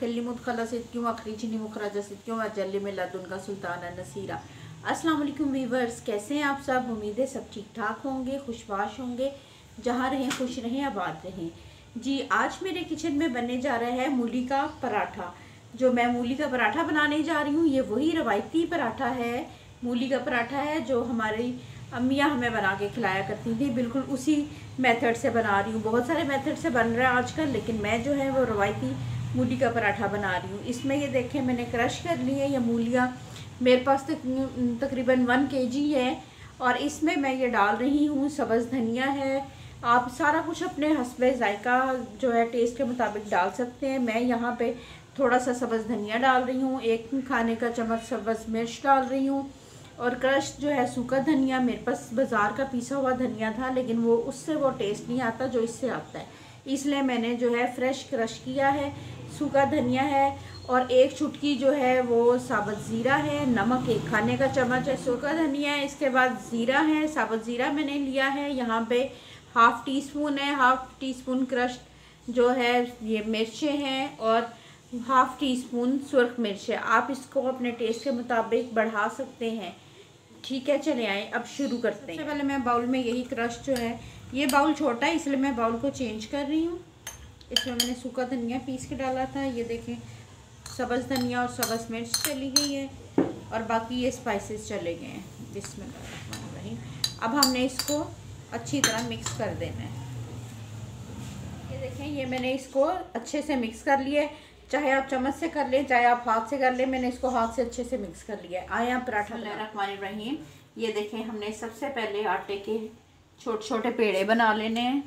अशल्ली मुदखला सिद्कियों अखरीजनी मुखरजा सिद्कियों अजल्ली में लदुनका सुल्ताना नसीरा। अस्सलाम वालेकुम वीवर्स, कैसे हैं आप सब? उम्मीद है सब ठीक ठाक होंगे, खुशबाश होंगे, जहाँ रहें खुश रहें, आबाद रहें। जी, आज मेरे किचन में बनने जा रहा है मूली का पराठा। जो मैं मूली का पराठा बनाने जा रही हूँ ये वही रवायती पराठा है, मूली का पराठा है जो हमारी अम्मियाँ हमें बना के खिलाया करती थी। बिल्कुल उसी मेथड से बना रही हूँ। बहुत सारे मेथड से बन रहा है आजकल, लेकिन मैं जो है वो रवायती मूली का पराठा बना रही हूँ। इसमें ये देखें मैंने क्रश कर ली है ये मूलियाँ, मेरे पास तकरीबन 1 kg है। और इसमें मैं ये डाल रही हूँ सब्ज़ धनिया है। आप सारा कुछ अपने हस्बे जायका जो है टेस्ट के मुताबिक डाल सकते हैं। मैं यहाँ पे थोड़ा सा सब्ज़ धनिया डाल रही हूँ, 1 खाने का चम्मच सब्ज़ मिर्च डाल रही हूँ, और क्रश जो है सूखा धनिया। मेरे पास बाज़ार का पीसा हुआ धनिया था, लेकिन वो उससे वो टेस्ट नहीं आता जो इससे आता है, इसलिए मैंने जो है फ्रेश क्रश किया है। सूखा धनिया है और 1 चुटकी जो है वो साबुत ज़ीरा है। नमक 1 खाने का चम्मच है। सूखा धनिया है, इसके बाद ज़ीरा है, साबुत ज़ीरा मैंने लिया है। यहाँ पे 1/2 टीस्पून है, 1/2 टीस्पून क्रश जो है ये मिर्चें हैं, और 1/2 टीस्पून सुर्ख मिर्च है। आप इसको अपने टेस्ट के मुताबिक बढ़ा सकते हैं। ठीक है, चले आए अब शुरू करते हैं। सबसे पहले मैं बाउल में यही क्रश जो है, ये बाउल छोटा है इसलिए मैं बाउल को चेंज कर रही हूँ। इसमें मैंने सूखा धनिया पीस के डाला था, ये देखें सब्ज़ धनिया और सब्ज़ मिर्च चली गई है, और बाकी ये स्पाइसेस चले गए हैं। बिस्मिल्लाहिर्रहमानिर्रहीम। अब हमने इसको अच्छी तरह मिक्स कर देना है। ये देखें ये मैंने इसको अच्छे से मिक्स कर लिया है। चाहे आप चम्मच से कर लें, चाहे आप हाथ से कर लें, मैंने इसको हाथ से अच्छे से मिक्स कर लिया है। आए आप पराठा बिस्मिल्लाहिर्रहमानिर्रहीम। ये देखें हमने सबसे पहले आटे के छोटे छोटे पेड़े बना लेने हैं।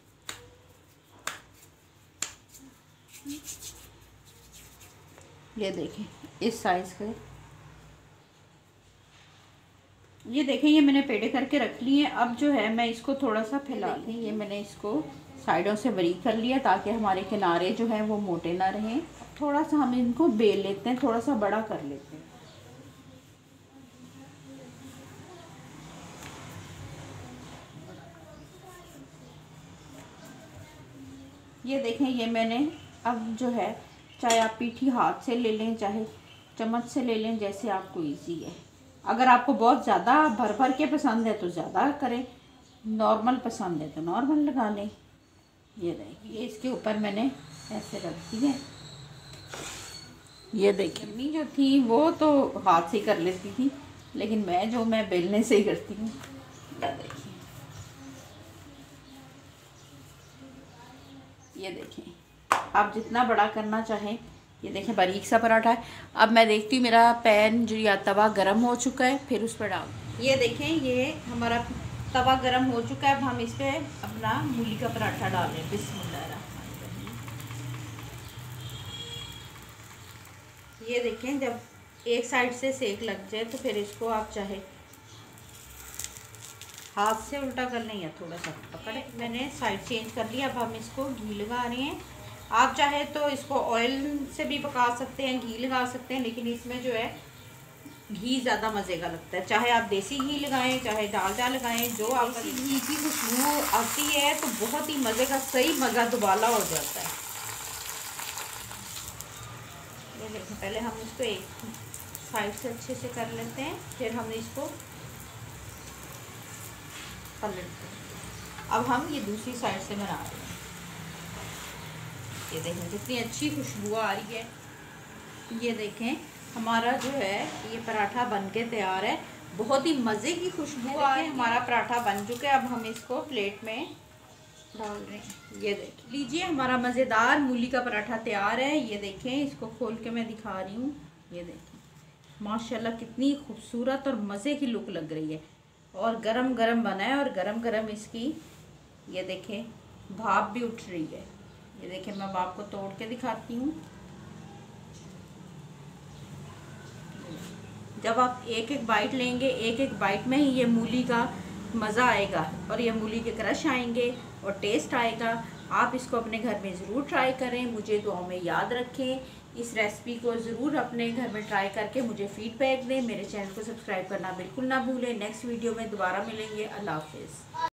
ये देखें इस साइज़ के, ये देखें ये मैंने पेड़े करके रख लिए हैं। अब जो है मैं इसको थोड़ा सा फैला लें। ये मैंने इसको साइडों से बारीक कर लिया ताकि हमारे किनारे जो है वो मोटे ना रहें। थोड़ा सा हम इनको बेल लेते हैं, थोड़ा सा बड़ा कर लेते हैं। ये देखें ये मैंने अब जो है, चाहे आप पीठी हाथ से ले लें, चाहे चम्मच से ले लें, जैसे आपको इजी है। अगर आपको बहुत ज़्यादा भर भर के पसंद है तो ज़्यादा करें, नॉर्मल पसंद है तो नॉर्मल लगा लें। ये देखिए इसके ऊपर मैंने ऐसे रख दी है। ये देखिए मम्मी जो थी वो तो हाथ से कर लेती थी, लेकिन मैं बेलने से ही करती हूँ। ये देखिए, ये देखें आप जितना बड़ा करना चाहें। ये देखें बारीक सा पराठा है। अब मैं देखती हूँ मेरा पैन जो या तवा गर्म हो चुका है, फिर उस पर डाल। ये देखें ये हमारा तवा गर्म हो चुका है। अब हम इस पर अपना मूली का पराठा डाल लें। बिस्मिल्लाहिर्रहमानिर्रहीम। ये देखें जब एक साइड से सेक लग जाए तो फिर इसको आप चाहे हाथ से उल्टा कर लें या थोड़ा सा पकड़े। मैंने साइड चेंज कर लिया। अब हम इसको घी लगा रहे हैं। आप चाहे तो इसको ऑयल से भी पका सकते हैं, घी लगा सकते हैं, लेकिन इसमें जो है घी ज़्यादा मज़े का लगता है। चाहे आप देसी घी लगाएं, चाहे डालडा लगाएं, जो आप घी की खुशबू आती है तो बहुत ही मज़े का सही मज़ा दुबाला हो जाता है। ये देखें पहले हम इसको एक साइड से अच्छे से कर लेते हैं, फिर हम इसको पलटते हैं। अब हम ये दूसरी साइड से बना रहे हैं। ये देखें कितनी अच्छी खुशबू आ रही है। ये देखें हमारा जो है ये पराठा बन के तैयार है। बहुत ही मज़े की खुशबू आ रही है। हमारा पराठा बन चुका है। अब हम इसको प्लेट में डाल रहे हैं। ये देख लीजिए हमारा मज़ेदार मूली का पराठा तैयार है। ये देखें इसको खोल के मैं दिखा रही हूँ। ये देखें माशाल्लाह कितनी खूबसूरत और मज़े की लुक लग रही है, और गरम गरम बना है, और गरम गरम इसकी ये देखें भाप भी उठ रही है। ये देखें मैं भाप को तोड़ के दिखाती हूँ। जब आप एक एक बाइट लेंगे, एक एक बाइट में ही ये मूली का मज़ा आएगा, और ये मूली के क्रश आएंगे और टेस्ट आएगा। आप इसको अपने घर में ज़रूर ट्राई करें, मुझे दुआओं में याद रखें। इस रेसिपी को ज़रूर अपने घर में ट्राई करके मुझे फ़ीडबैक दें। मेरे चैनल को सब्सक्राइब करना बिल्कुल ना भूलें। नेक्स्ट वीडियो में दोबारा मिलेंगे। अल्लाह हाफ़िज़।